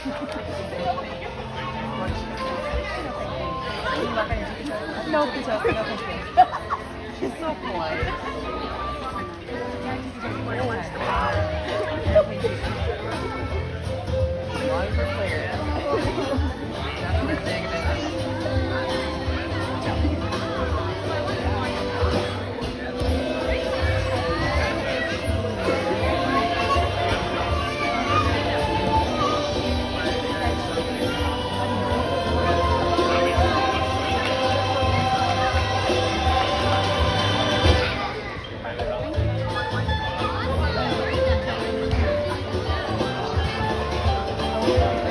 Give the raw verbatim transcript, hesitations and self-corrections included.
No, Jessica, no, thank you. She's so polite. Lines are clear. Thank you.